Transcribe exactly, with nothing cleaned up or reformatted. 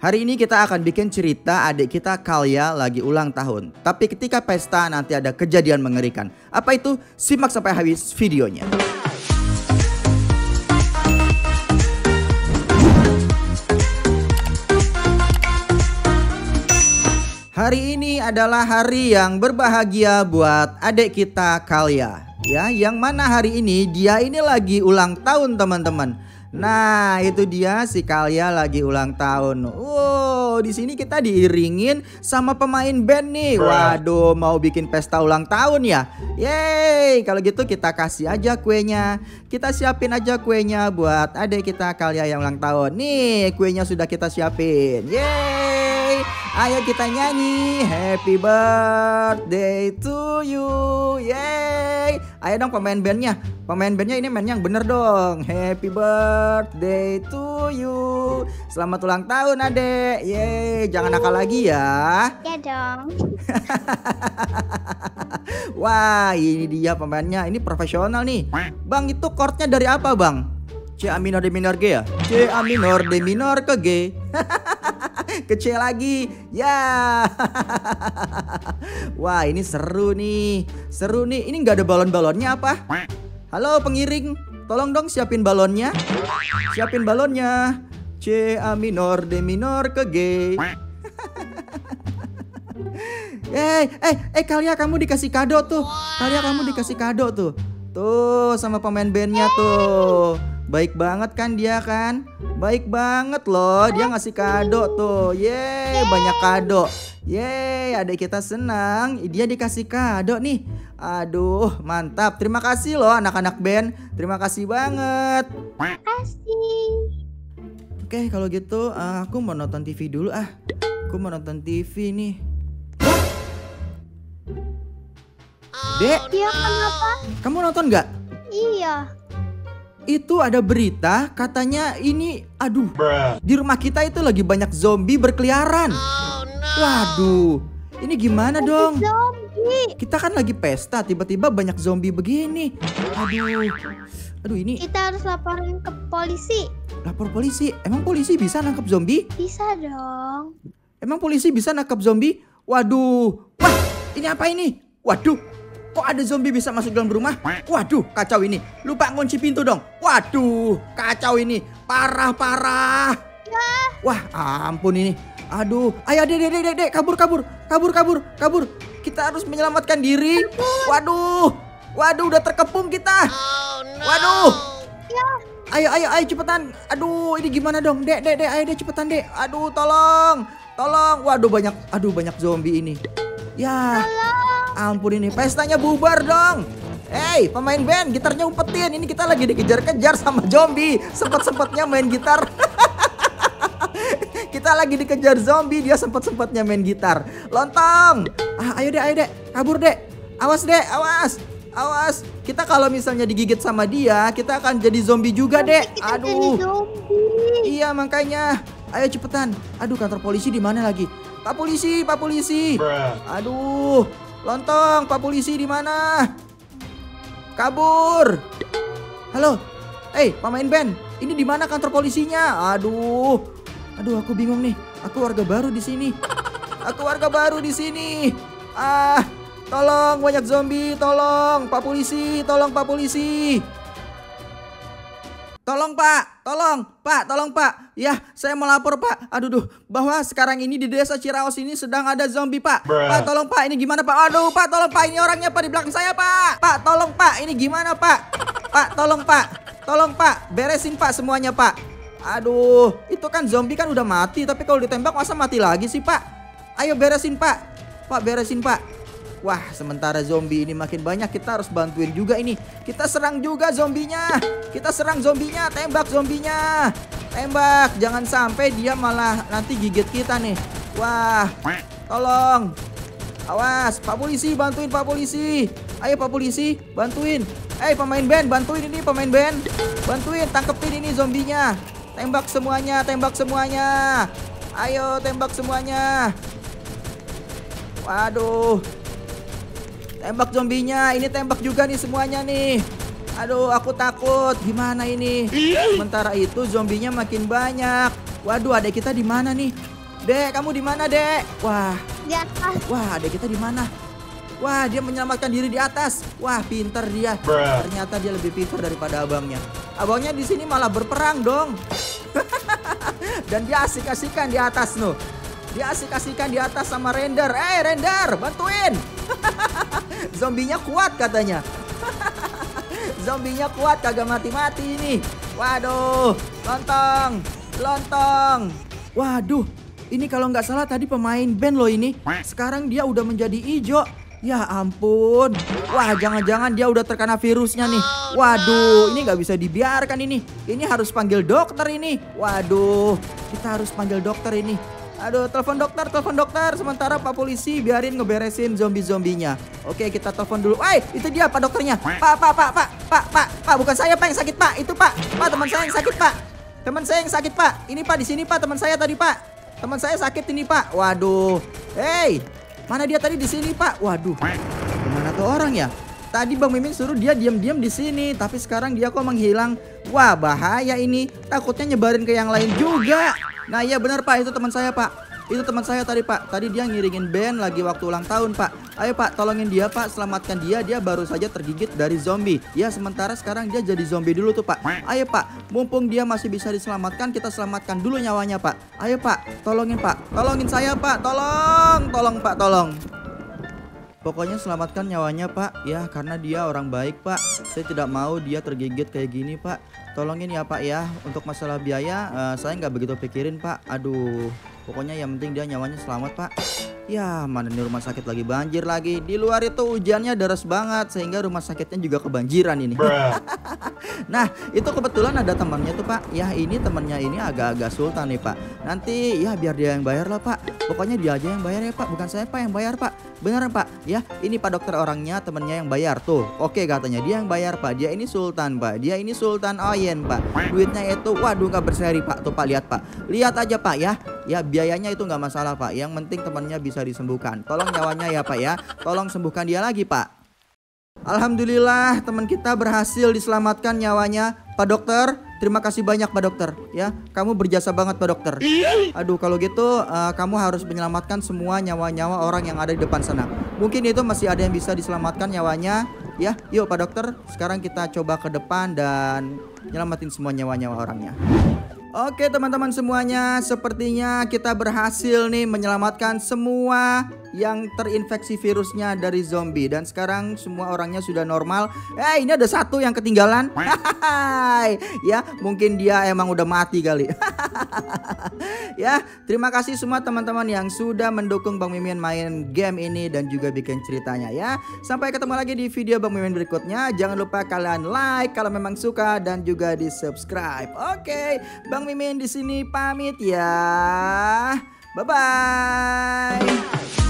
Hari ini kita akan bikin cerita adik kita Kalya lagi ulang tahun. Tapi ketika pesta nanti ada kejadian mengerikan. Apa itu? Simak sampai habis videonya. Hari ini adalah hari yang berbahagia buat adik kita Kalya. Ya, yang mana hari ini dia ini lagi ulang tahun, teman-teman. Nah, itu dia si Kalya lagi ulang tahun. Wow, di sini kita diiringin sama pemain band nih. Waduh, mau bikin pesta ulang tahun ya? Yeay, kalau gitu kita kasih aja kuenya. Kita siapin aja kuenya buat adik kita Kalya yang ulang tahun. Nih, kuenya sudah kita siapin. Yeay, ayo kita nyanyi Happy birthday to you. Yeay, ayo dong pemain bandnya. Pemain bandnya ini main yang bener dong. Happy birthday to you. Selamat ulang tahun adek. Yeay, jangan nakal lagi ya. Ya dong. Wah, ini dia pemainnya. Ini profesional nih. Bang, itu chordnya dari apa bang? C A minor D minor G ya? C A minor D minor ke G. Ke C lagi. Ya. Wah, ini seru nih. Seru nih. Ini nggak ada balon-balonnya apa? Halo pengiring, tolong dong siapin balonnya. Siapin balonnya. C A minor D minor ke G. Eh, eh, eh Kalya, kamu dikasih kado tuh. Kalya, kamu dikasih kado tuh. Tuh sama pemain bandnya tuh. Baik banget kan dia kan? Baik banget loh, dia ngasih kado tuh. Yeay, banyak kado. Yeay, adik kita senang. Dia dikasih kado nih. Aduh, mantap. Terima kasih loh anak-anak band. Terima kasih banget. Terima kasih. Oke, kalau gitu uh, aku mau nonton T V dulu ah. Aku mau nonton T V nih. Dek, Iya, kenapa? kamu nonton nggak? Iya. Itu ada berita katanya ini, aduh, di rumah kita itu lagi banyak zombie berkeliaran. Waduh, ini gimana dong? Zombie. Kita kan lagi pesta, tiba-tiba banyak zombie begini. Aduh, aduh ini Kita harus laporin ke polisi. lapor polisi. Emang polisi bisa nangkap zombie? Bisa dong. Emang polisi bisa nangkap zombie? Waduh, wah, ini apa ini? Waduh, kok ada zombie bisa masuk dalam rumah? Waduh, kacau ini. Lupa ngunci pintu dong. Waduh, kacau ini. Parah-parah. Ya. Wah, ampun ini. Aduh, ayo dek, dek, dek, dek, kabur, kabur, kabur, kabur, kabur. Kita harus menyelamatkan diri. Waduh, waduh, udah terkepung kita. Waduh. Ya. Ayo, ayo, ayo, cepetan. Aduh, ini gimana dong, dek, dek, dek, ayo dek, cepetan dek. Aduh, tolong, tolong. Waduh, banyak, aduh, banyak zombie ini. Ya. Ampun ini, pestanya bubar dong. Hei, pemain band, gitarnya umpetin. Ini kita lagi dikejar-kejar sama zombie. Sempet-sempetnya main gitar. Kita lagi dikejar zombie, dia sempet-sempetnya main gitar. Lontong. Ah, ayo dek, ayo dek, kabur dek. Awas dek, awas. Awas. Kita kalau misalnya digigit sama dia, kita akan jadi zombie juga dek. Kita jadi Aduh. zombie. Iya, makanya. Ayo cepetan. Aduh, kantor polisi di mana lagi? Pak polisi, Pak polisi. Aduh. Lontong, Pak polisi di mana? Kabur. Halo. Eh, pemain band. Ini di mana kantor polisinya? Aduh. Aduh, aku bingung nih. Aku warga baru di sini. Aku warga baru di sini. Ah, tolong banyak zombie, tolong Pak polisi, tolong Pak polisi. Tolong Pak, tolong Pak, tolong Pak. Ya, saya mau lapor Pak. Aduh, duh, bahwa sekarang ini di desa Ciraos ini sedang ada zombie Pak. Bruh. Pak, tolong Pak, ini gimana Pak? Aduh, Pak, tolong Pak, ini orangnya Pak di belakang saya Pak. Pak, tolong Pak, ini gimana Pak? Pak, tolong Pak, tolong Pak, beresin Pak semuanya Pak. Aduh, itu kan zombie kan udah mati, tapi kalau ditembak masa mati lagi sih Pak? Ayo beresin Pak, Pak beresin Pak. Wah, sementara zombie ini makin banyak, kita harus bantuin juga ini. Kita serang juga zombinya. Kita serang zombinya, tembak zombinya. Tembak, jangan sampai dia malah nanti gigit kita nih. Wah, tolong. Awas, Pak polisi, bantuin Pak polisi. Ayo Pak polisi, bantuin. Eh, pemain band, bantuin ini pemain band. Bantuin, tangkepin ini zombinya. Tembak semuanya, tembak semuanya. Ayo, tembak semuanya. Waduh. Tembak zombinya, ini tembak juga nih semuanya nih. Aduh, aku takut. Gimana ini? Sementara itu zombinya makin banyak. Waduh, adek kita di mana nih? Dek, kamu di mana, Dek? Wah, Di atas. wah, adek kita di mana? Wah, dia menyelamatkan diri di atas. Wah, pinter dia. Bruh. Ternyata dia lebih pinter daripada abangnya. Abangnya di sini malah berperang dong. Dan dia asik-asikan di atas no. Dia asik-asikan di atas sama Render. Eh, Render, bantuin. Zombinya kuat katanya. Zombinya kuat, kagak mati-mati ini. Waduh, lontong, lontong. Waduh, ini kalau nggak salah tadi pemain band loh ini. Sekarang dia udah menjadi hijau. Ya ampun. Wah, jangan-jangan dia udah terkena virusnya nih. Waduh, ini nggak bisa dibiarkan ini. Ini harus panggil dokter ini. Waduh, kita harus panggil dokter ini. Aduh, telepon dokter, telepon dokter. Sementara Pak Polisi biarin ngeberesin zombie-zombinya. Oke, kita telepon dulu. Woi, itu dia Pak dokternya. Pak, Pak, Pak, Pak, Pak, Pak, Pak, bukan saya Pak yang sakit Pak. Itu Pak, Pak teman saya yang sakit Pak. Teman saya yang sakit Pak. Ini Pak di sini Pak, teman saya tadi Pak. Teman saya sakit ini Pak. Waduh, hey. Mana dia tadi di sini Pak? Waduh, gimana tuh orang ya? Tadi Bang Mimin suruh dia diam-diam di sini, tapi sekarang dia kok menghilang. Wah, bahaya ini. Takutnya nyebarin ke yang lain juga. Nah iya benar Pak, itu teman saya Pak. Itu teman saya tadi Pak. Tadi dia ngiringin band lagi waktu ulang tahun Pak. Ayo Pak, tolongin dia Pak, selamatkan dia. Dia baru saja tergigit dari zombie. Ya sementara sekarang dia jadi zombie dulu tuh Pak. Ayo Pak, mumpung dia masih bisa diselamatkan, kita selamatkan dulu nyawanya Pak. Ayo Pak, tolongin Pak. Tolongin saya Pak, tolong. Tolong Pak, tolong. Pokoknya selamatkan nyawanya Pak. Ya karena dia orang baik Pak. Saya tidak mau dia tergigit kayak gini Pak. Tolongin ya Pak ya. Untuk masalah biaya uh, saya nggak begitu pikirin Pak. Aduh, pokoknya yang penting dia nyawanya selamat Pak. Ya mana nih rumah sakit lagi banjir lagi. Di luar itu hujannya deras banget sehingga rumah sakitnya juga kebanjiran ini. Nah itu kebetulan ada temannya tuh Pak. Ya ini temannya ini agak-agak sultan nih Pak. Nanti ya biar dia yang bayar lah Pak. Pokoknya dia aja yang bayar ya Pak. Bukan saya Pak yang bayar Pak. Beneran Pak. Ya ini Pak dokter orangnya, temennya yang bayar tuh. Oke katanya dia yang bayar Pak. Dia ini sultan Pak. Dia ini sultan Oyen Pak. Duitnya itu waduh gak berseri Pak. Tuh Pak lihat Pak. Lihat aja Pak ya. Ya biayanya itu nggak masalah Pak. Yang penting temannya bisa disembuhkan. Tolong nyawanya ya Pak ya. Tolong sembuhkan dia lagi Pak. Alhamdulillah teman kita berhasil diselamatkan nyawanya. Pak dokter, terima kasih banyak Pak dokter. Ya, kamu berjasa banget Pak dokter. Aduh kalau gitu uh, kamu harus menyelamatkan semua nyawa-nyawa orang yang ada di depan sana. Mungkin itu masih ada yang bisa diselamatkan nyawanya. Ya, yuk Pak dokter. Sekarang kita coba ke depan dan nyelamatin semua nyawa-nyawa orangnya. Oke teman-teman semuanya, sepertinya kita berhasil nih menyelamatkan semua yang terinfeksi virusnya dari zombie. Dan sekarang semua orangnya sudah normal. Eh ini ada satu yang ketinggalan. Ya mungkin dia emang udah mati kali. Ya terima kasih semua teman-teman yang sudah mendukung Bang Mimin main game ini dan juga bikin ceritanya ya. Sampai ketemu lagi di video Bang Mimin berikutnya. Jangan lupa kalian like kalau memang suka dan juga di subscribe. Oke Bang Mimin di sini pamit ya. Bye bye.